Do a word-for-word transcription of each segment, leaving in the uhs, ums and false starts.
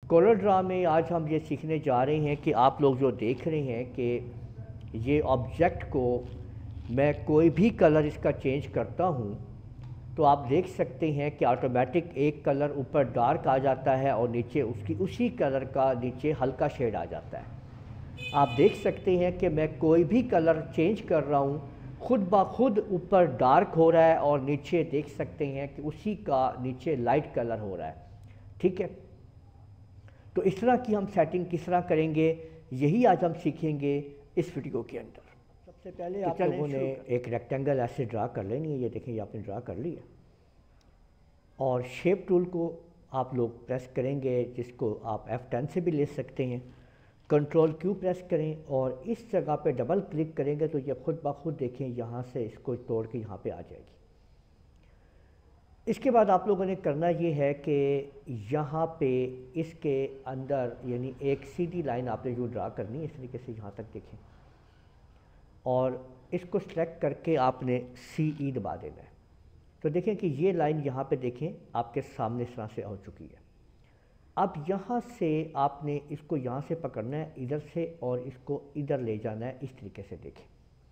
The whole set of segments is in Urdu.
کولر ڈرا میں آج ہم یہ سیکھنے جا رہے ہیں کہ آپ لوگ جو دیکھ رہے ہیں کہ یہ آبجیکٹ کو میں کوئی بھی کلر اس کا چینج کرتا ہوں تو آپ دیکھ سکتے ہیں کہ آٹومیٹک ایک کلر اوپر ڈارک آ جاتا ہے اور نیچے اس کی اسی کلر کا نیچے ہلکا شیڈ آ جاتا ہے۔ آپ دیکھ سکتے ہیں کہ میں کوئی بھی کلر چینج کر رہا ہوں خود بخود اوپر ڈارک ہو رہا ہے اور نیچے دیکھ سکتے ہیں کہ اسی کا نیچے لائٹ کلر ہو رہا ہے، ٹھیک ہے؟ تو اس طرح کی ہم سیٹنگ کس طرح کریں گے یہی آج ہم سیکھیں گے اس ویڈیو کے اندر۔ سب سے پہلے آپ لوگوں نے ایک ریکٹینگل ایسے ڈرا کر لینی ہے، یہ دیکھیں یہ آپ نے ڈرا کر لی ہے، اور شیپ ٹول کو آپ لوگ پریس کریں گے جس کو آپ ایف ٹین سے بھی لے سکتے ہیں۔ کنٹرول کیو پریس کریں اور اس جگہ پہ ڈبل کلک کریں گے تو یہ خود بخود دیکھیں یہاں سے اس کو توڑ کے یہاں پہ آ جائے گی۔ اس کے بعد آپ لوگوں نے کرنا یہ ہے کہ یہاں پہ اس کے اندر یعنی ایک سیدھی لائن آپ نے جو ڈرا کرنی ہے اس طریقے سے یہاں تک دیکھیں، اور اس کو سلیکٹ کر کے آپ نے سی ای دبا دینا ہے۔ تو دیکھیں کہ یہ لائن یہاں پہ دیکھیں آپ کے سامنے اس طرح سے ہو چکی ہے۔ اب یہاں سے آپ نے اس کو یہاں سے پکڑنا ہے ادھر سے اور اس کو ادھر لے جانا ہے، اس طریقے سے دیکھیں،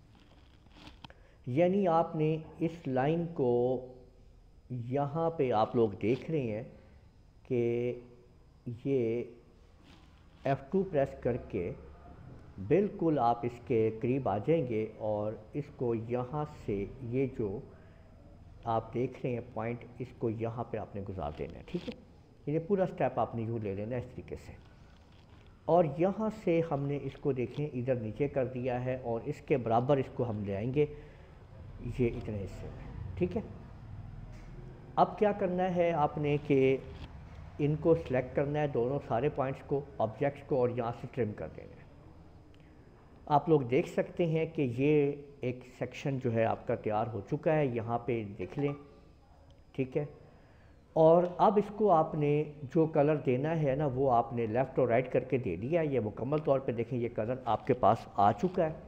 یعنی آپ نے اس لائن کو یہاں پہ آپ لوگ دیکھ رہے ہیں کہ یہ ایف ٹو پریس کر کے بالکل آپ اس کے قریب آ جائیں گے اور اس کو یہاں سے یہ جو آپ دیکھ رہے ہیں پوائنٹ اس کو یہاں پہ آپ نے گزار دینا ہے، ٹھیک ہے؟ یہ پورا سٹیپ آپ نے یوں لے لینا ہے اس طریقے سے، اور یہاں سے ہم نے اس کو دیکھیں ادھر نیچے کر دیا ہے اور اس کے برابر اس کو ہم لے آئیں گے یہ اتنے حصے میں، ٹھیک ہے؟ اب کیا کرنا ہے آپ نے کہ ان کو سلیکٹ کرنا ہے دونوں سارے پوائنٹس کو، آبجیکٹس کو، اور یہاں سے ٹرم کر دینا ہے۔ آپ لوگ دیکھ سکتے ہیں کہ یہ ایک سیکشن جو ہے آپ کا تیار ہو چکا ہے، یہاں پہ دیکھ لیں، ٹھیک ہے؟ اور اب اس کو آپ نے جو کلر دینا ہے نا وہ آپ نے لیفٹ اور رائٹ کر کے دے دیا ہے، یہ مکمل طور پہ دیکھیں یہ کلر آپ کے پاس آ چکا ہے۔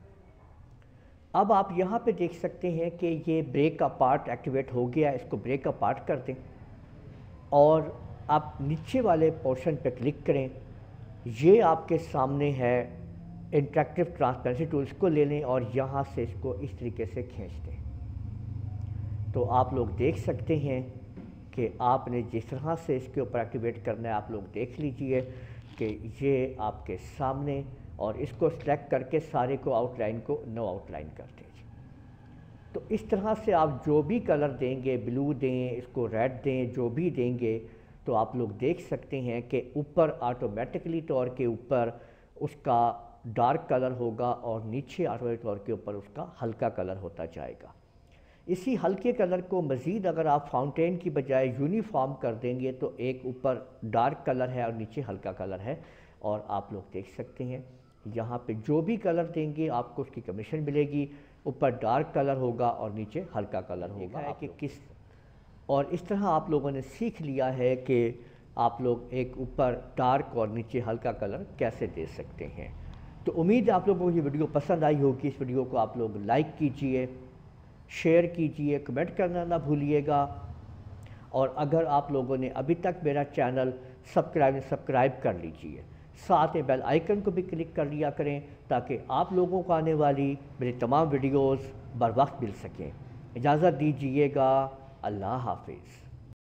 اب آپ یہاں پہ دیکھ سکتے ہیں کہ یہ بریک کا پارٹ ایکٹیویٹ ہو گیا ہے، اس کو بریک کا پارٹ کر دیں اور آپ نیچے والے پورشن پہ کلک کریں، یہ آپ کے سامنے ہے انٹریکٹیو ٹرانسپیرنسی ٹول، اس کو لے لیں اور یہاں سے اس کو اس طریقے سے کھینچ دیں۔ تو آپ لوگ دیکھ سکتے ہیں کہ آپ نے جس طرح سے اس کے اوپر ایکٹیویٹ کرنا ہے آپ لوگ دیکھ لیجئے کہ یہ آپ کے سامنے، اور اس کو سلیکٹ کر کے سارے کو آؤٹ لائن کو نو آؤٹ لائن کر دیجیے۔ تو اس طرح سے آپ جو بھی کلر دیں گے، بلو دیں، اس کو ریڈ دیں، جو بھی دیں گے تو آپ لوگ دیکھ سکتے ہیں کہ اوپر آٹومیٹکلی طور کے اوپر اس کا ڈارک کلر ہوگا اور نیچے آٹومیٹک طور کے اوپر اس کا ہلکا کلر ہوتا جائے گا۔ اسی ہلکے کلر کو مزید اگر آپ فاؤنٹین کی بجائے یونیفارم کر دیں گے تو ایک اوپر ڈارک کلر ہے اور نیچے ہلکا کلر ہے، اور آپ لوگ دیکھ سکتے ہیں یہاں پہ جو بھی کلر دیں گے آپ کو اس کی کمیشن ملے گی، اوپر ڈارک کلر ہوگا اور نیچے ہلکا کلر ہوگا ہے کہ کس، اور اس طرح آپ لوگوں نے سیکھ لیا ہے کہ آپ لوگ ایک اوپر ڈارک اور نیچے ہلکا کلر کیسے دے سکتے ہیں۔ تو امید ہے آپ لوگوں کو یہ ویڈیو پسند آئی ہوگی۔ اس ویڈیو کو آپ لوگ لائک کیجئے، شیئر کیجئے، کمنٹ کرنا نہ بھولیے گا، اور اگر آپ لوگوں نے ابھی تک میرا چینل سبسکرائب سبسکرائب کر لیجئے، ساتھ میں بیل آئیکن کو بھی کلک کر لیا کریں تاکہ آپ لوگوں کو آنے والی میری تمام ویڈیوز بر وقت مل سکیں۔ اجازت دیجئے گا، اللہ حافظ۔